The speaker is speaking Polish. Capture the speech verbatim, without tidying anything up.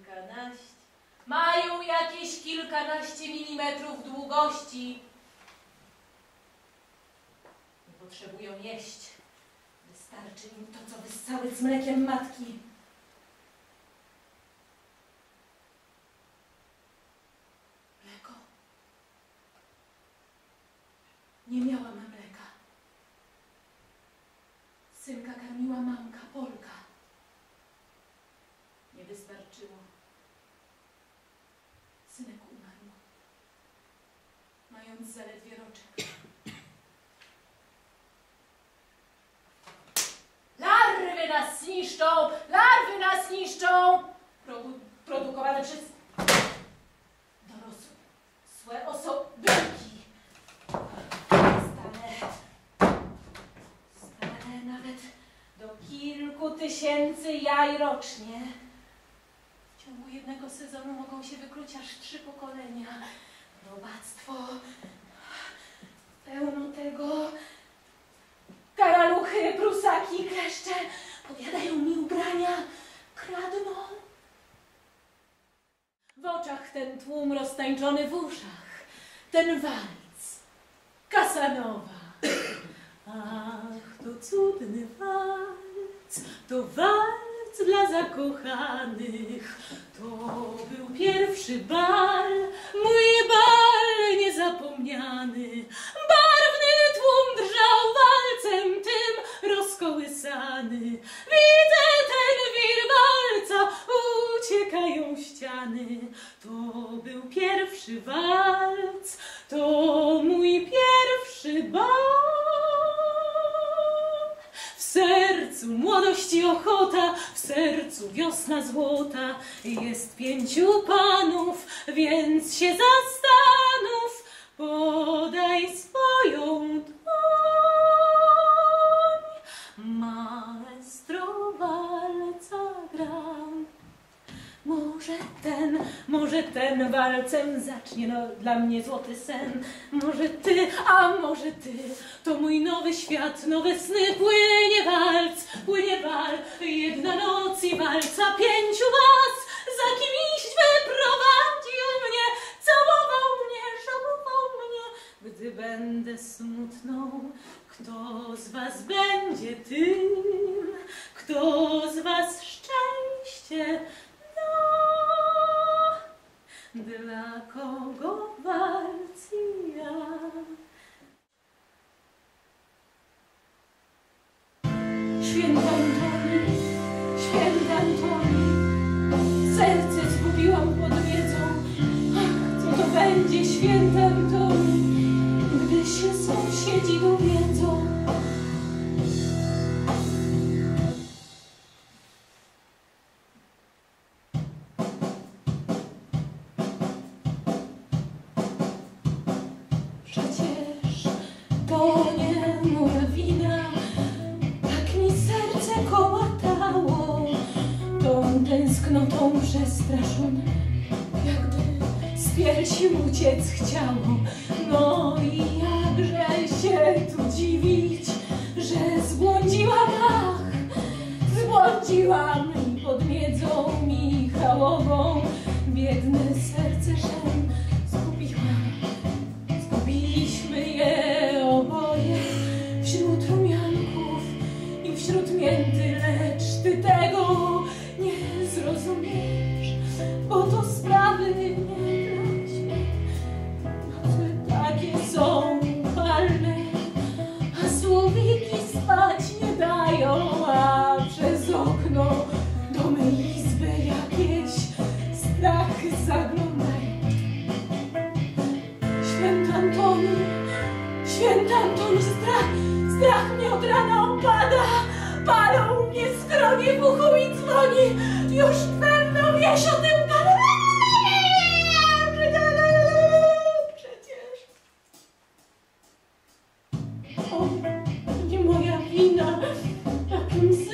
kilkanaście. Mają jakieś kilkanaście milimetrów długości. Nie potrzebują jeść. Wystarczy im to, co wyssały z mlekiem matki. Mleko. Nie miałam mleka. Synka karmiła mamka Polka. Nie wystarczyło. Synek umarł, mając zaledwie roczek. Larwy nas niszczą! Larwy nas niszczą! Produ produkowane przez dorosłe osobniki. Stale, stale nawet do kilku tysięcy jaj rocznie. W ciągu jednego sezonu mogą się wykluć aż trzy pokolenia. Robactwo. Pełno tego. Karaluchy, prusaki, kleszcze podjadają mi ubrania, kradną. W oczach ten tłum roztańczony, w uszach ten walc. Kasanowa. Ach, to cudny walc, to walc dla zakochanych. To był pierwszy bal, mój bal niezapomniany. Barwny tłum drżał walcem tym rozkołysany. Widzę ten wir walca, uciekają ściany. To był pierwszy walc, to mój pierwszy bal. W sercu młodość i ochota, w sercu wiosna złota. Jest pięciu panów, więc się zastanów. Podaj swoją dłoń. Maestro walca gram. Może ten, może ten walcem zacznie no, dla mnie złoty sen. Może ty, a może ty, to mój nowy świat, nowe sny. Płynie walc, płynie bal, jedna noc i walca pięciu was. Za kim iść wyprowadził mnie, całował mnie, żałował mnie. Gdy będę smutną, kto z was będzie tym, kto z was szczęście dla kogo walc i ja? Święty Antoni, święty Antoni, serce zgubiłam pod wiedzą. Ach, co to będzie, święty Antoni, gdy się sąsiedzi dowiedzą? Tęsknotą przestraszone, jakby z piersi uciec chciało. No i jakże się tu dziwić, że zbłądziłam, ach, zbłądziłam i pod miedzą Michałową biedne serce szem zgubiłam. Zgubiliśmy je oboje wśród rumianków i wśród mięty, lecz ty tego nie zrozumiesz, bo to sprawy nie dla ciebie. Noce takie są palne, a słowiki spać nie dają, a przez okno do mej izby jakieś strachy zaglądają. Święty Antoni, święty Antoni, strach, strach mnie od rana opada. Palą mnie skronie, w uchu i dzwoni. Już pewno wieś o tym gada. Przecież. O, nie moja wina. Takim